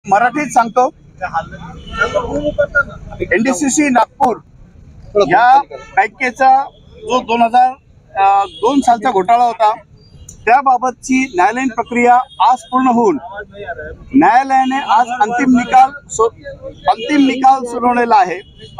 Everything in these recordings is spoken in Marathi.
मराठीत सांगतो। एनडीसीसी नागपूर या बँकेचा जो 2002 सालचा घोटाळा होता त्याबाबतची न्यायालयीन प्रक्रिया आज पूर्ण होऊन न्यायालयाने आज अंतिम निकाल सुनावलेला आहे।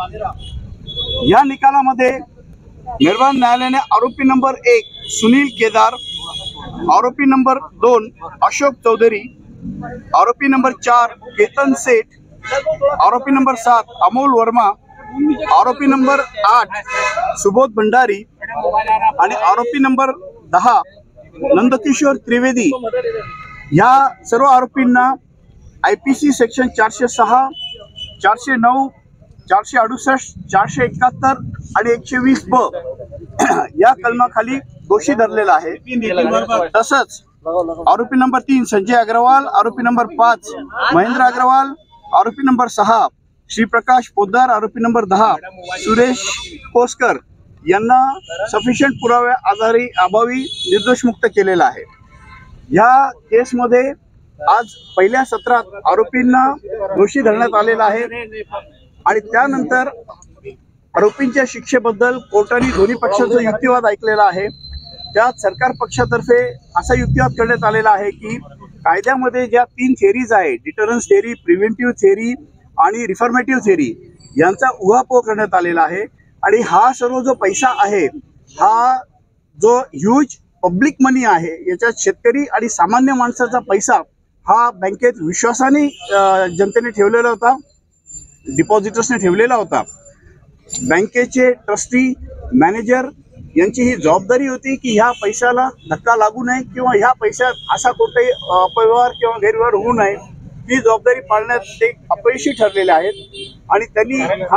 या निकालामध्ये निर्भया न्यायालयाने आरोपी नंबर 1 सुनील केदार, आरोपी नंबर 2 अशोक चौधरी, आरोपी नंबर 4 केतन सेठ, आरोपी नंबर 7 अमोल वर्मा, आरोपी नंबर 8 सुबोध भंडारी आणि आरोपी नंबर 10 नंदकिशोर त्रिवेदी या सर्व आरोपींना आयपीसी सेक्शन 406, 409, 468, 471 आणि 120 या कलमाखाली दोषी धरलेला आहे। तसंच आरोपी नंबर 3 संजय अग्रवाल, आरोपी नंबर 5 महेंद्र अग्रवाल, आरोपी नंबर 6 श्रीप्रकाश पोद्दार, आरोपी नंबर 10 सुरेश कोसकर यांना सफिशियंट पुराव्या अभावी निर्दोष मुक्त केलेला आहे। या केसमध्ये आज पहिल्या सत्रात आरोपींना दोषी धरण्यात आलेला आहे आणि त्यानंतर आरोपींच्या शिक्षेबद्दल कोर्टाने दोन्ही पक्षाचा युक्तिवाद ऐकलेला आहे। त्यात सरकार पक्षातर्फे असा युक्तिवाद करण्यात आलेला आहे की कायद्यामध्ये ज्या 3 थिअरीज आहे, डिटरन्स थिअरी, प्रिव्हेंटिव्ह थिअरी आणि रिफॉर्मेटिव्ह थिअरी यांचा उहापोह करण्यात आलेला आहे आणि हा सर्व जो पैसा आहे, हा जो ह्यूज पब्लिक मनी आहे, याच्यात शेतकरी आणि सामान्य माणसाचा पैसा हा बँकेत विश्वासाने जनतेने ठेवलेला होता, डिपॉझिटर्सने ठेवलेला होता। बँकेचे ट्रस्टी, मॅनेजर यांची ही जबाबदारी होती की ह्या पैशाला धक्का लागू नये किंवा ह्या पैशात असा कोणताही अपव्यवहार किंवा गैरव्यवहार होऊ नये, ही जबाबदारी पाळण्यात ते अपयशी ठरलेले आहेत आणि त्यांनी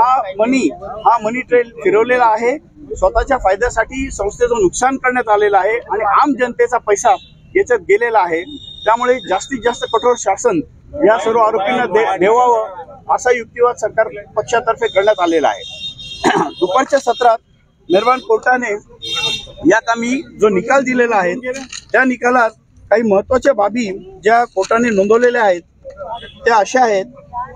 हा मनी ट्रेल फिरवलेला आहे। स्वतःच्या फायद्यासाठी संस्थेचं नुकसान करण्यात आलेलं आहे आणि आम जनतेचा पैसा याच्यात गेलेला आहे। त्यामुळे जास्तीत जास्त कठोर शासन या सर्व आरोपींना देवावं असा युक्तिवाद सरकार पक्षातर्फे करण्यात आलेला आहे। दुपारच्या सत्रात निर्भया कोर्टाने या कामी जो निकाल दिलेला आहे त्या निकालात काही महत्त्वाच्या बाबी ज्या कोर्टाने नोंदवलेल्या आहेत त्या अशा आहेत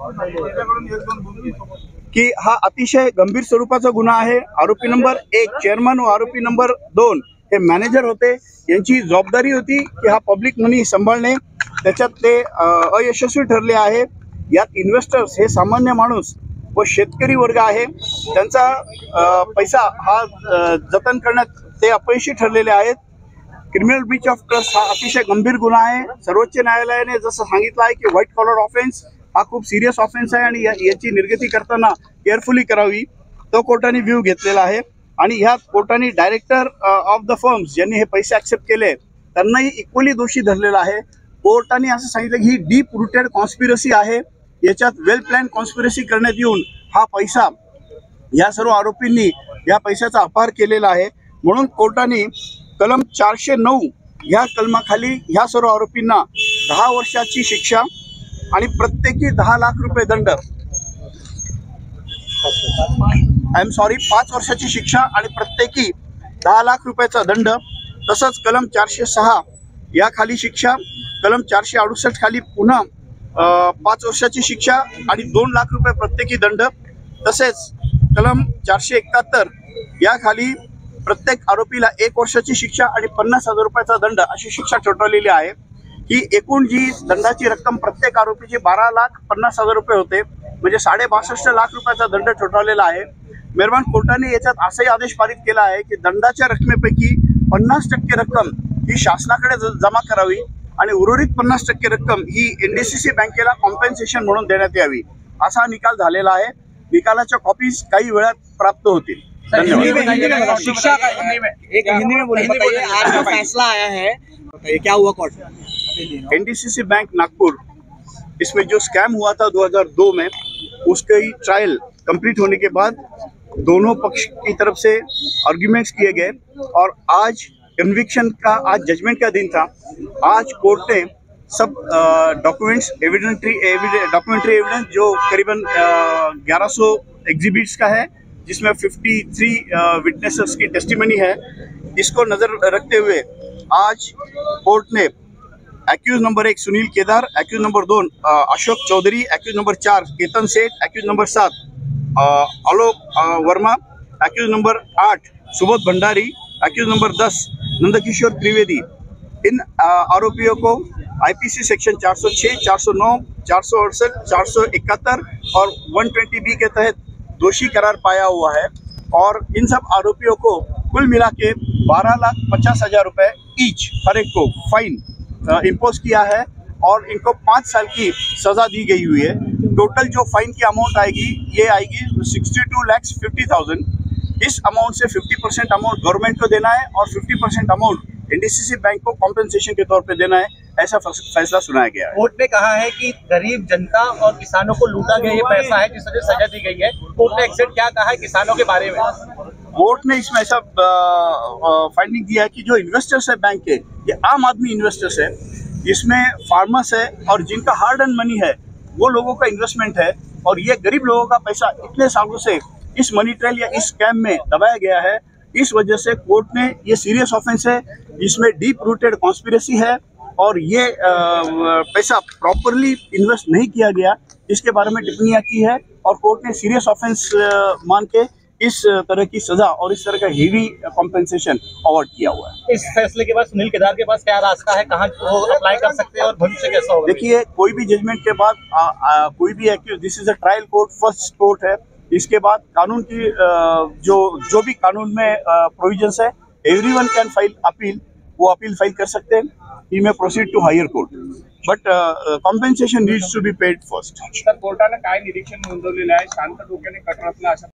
की हा अतिशय गंभीर स्वरूपाचा गुन्हा आहे। आरोपी नंबर 1 चेअरमन व आरोपी नंबर 2 हे मॅनेजर होते, यांची जबाबदारी होती की हा पब्लिक मनी सांभाळणे, त्याच्यात ते अयशस्वी ठरले आहे। यात इन्व्हेस्टर्स हे सामान्य माणूस व शेतकरी वर्ग आहे, त्यांचा पैसा हा जतन करण्यात ते अपयशी ठरलेले आहेत। क्रिमिनल ब्रीच ऑफ ट्रस्ट हा अतिशय गंभीर गुन्हा आहे। सर्वोच्च न्यायालयाने जसं सांगितलं आहे की व्हाईट कॉलर ऑफेन्स हा खूप सिरियस ऑफेन्स आहे आणि याची निर्गती करताना केअरफुली करावी, तो कोर्टाने व्ह्यू घेतलेला आहे। आणि ह्या कोर्टाने डायरेक्टर ऑफ द फर्म्स ज्यांनी हे पैसे ॲक्सेप्ट केले त्यांनाही इक्वली दोषी धरलेला आहे। कोर्टाने असं सांगितलं की ही डीप रूटेड कॉन्स्पिरसी आहे, याच्यात वेल प्लॅन कॉन्स्पिरसी करण्यात येऊन हा पैसा या सर्व आरोपींनी या पैशाचा अपहार केलेला आहे। म्हणून कोर्टाने कलम 409 या कलमाखाली ह्या सर्व आरोपींना 10 वर्षाची शिक्षा आणि प्रत्येकी 10 लाख रुपये दंड, 5 वर्षाची शिक्षा आणि प्रत्येकी 10 लाख रुपयाचा दंड, तसंच कलम 406 या खाली शिक्षा, कलम 468 खाली पुन्हा 5 वर्षाची शिक्षा आणि 2 लाख रुपये प्रत्येकी दंड, तसेच कलम 471 या खाली प्रत्येक आरोपीला 1 वर्षाची शिक्षा आणि 50,000 रुपयाचा दंड अशी शिक्षा ठोठावलेली आहे। ही एकूण जी दंडाची रक्कम प्रत्येक आरोपीची 12,50,000 रुपये होते, म्हणजे 62.5 लाख रुपयाचा दंड ठोठावलेला आहे। निर्भया कोर्टाने याच्यात असाही आदेश पारित केला आहे की दंडाच्या रकमेपैकी 50% रक्कम ही शासनाकडे जमा करावी आणि उर्वरित 50% रक्कम ही एनडीसीसी बँकेला कॉम्पेन्सेशन म्हणून देण्यात यावी, असा निकाल झालेला आहे। निकालाच्या कॉपीज काही वेळात प्राप्त होतील। शिक्षा हिंदी में बोलिए, आज जो फैसला आया है क्या हुआ कोर्ट में? एनडीसीसी बैंक नागपुर, इसमें जो स्कैम हुआ था 2002 में, उसके ट्रायल कंप्लीट होने के बाद दोनों पक्ष की तरफ से आर्ग्यूमेंट्स किए गए और आज कन्विक्शन का, आज जजमेंट का दिन था। आज कोर्ट ने सब डॉक्यूमेंट्री एविडेंस जो करीबन 1100 एग्जिबिट्स का है, जिसमें 53 विटनेसेस की टेस्टिमनी है, इसको नज़र रखते हुए आज कोर्ट ने accused number 1 Sunil Kedar, accused number 2 Ashok Chaudhary, accused number 4 Ketan Seth, accused number 7 Alok Verma, accused number 8 Subodh Bhandari, accused number 10 Nandkishore Trivedi. इन आरोपियों को आईपीसी सेक्शन 406, 409, 468, 471 और 120B के तहत दोषी करार पाया हुआ है और इन सब आरोपियों को कुल मिला के 12,50,000 रुपए ईच हर एक को फाइन इम्पोज किया है और इनको 5 साल की सजा दी गई हुई है। टोटल जो फाइन की अमाउंट आएगी ये आएगी 62,50,000। इस अमाउंट से 50% अमाउंट गवर्नमेंट को देना है और 50% अमाउंट एनडीसीसी बैंक को कॉम्पेंसेशन के तौर पे देना है, ऐसा फैसला सुनाया गया है। कोर्ट ने कहा है कि गरीब जनता और किसानों को लूटा गया ये पैसा है, जिस वजह से सजा दी गई है। कोर्ट ने एक्सेप्ट क्या कहा है किसानों के बारे में? कोर्ट ने इसमें ऐसा फाइंडिंग दिया है कि जो इन्वेस्टर्स है बैंक के, ये आम आदमी इन्वेस्टर्स है, इसमें फार्मर्स है और जिनका हार्ड एंड मनी है वो लोगों का इन्वेस्टमेंट है और ये गरीब लोगों का पैसा इतने सालों से इस मनी ट्रेल या इस स्कैम में दबाया गया है। इस वजह से कोर्ट ने ये सीरियस ऑफेंस है, इसमें डीप रूटेड कॉन्स्पिरेसी है और ये पैसा प्रॉपरली इन्वेस्ट नहीं किया गया, इसके बारे में टिप्पणियां की है और कोर्ट ने सीरियस ऑफेंस मान के इस तरह की सजा और इस तरह का हेवी कॉम्पेंसेशन अवार्ड किया हुआ है। इस फैसले के बाद सुनील केदार के पास क्या रास्ता है, कहाँ वो अप्लाई कर सकते हैं और भविष्य कैसा होगा? देखिए, कोई भी जजमेंट के बाद कोई भी accused, this is a trial court, first court है, इसके बाद कानून की जो भी कानून में प्रोविजंस है, एवरीवन कैन फाइल अपील, वो अपील फाइल कर सकते हैं, he may proceed to higher court, but compensation needs to be paid first. तर कोर्टानं काय निरीक्षण नोंदवलेलं आहे? शांत डोक्याने कट रचला अशा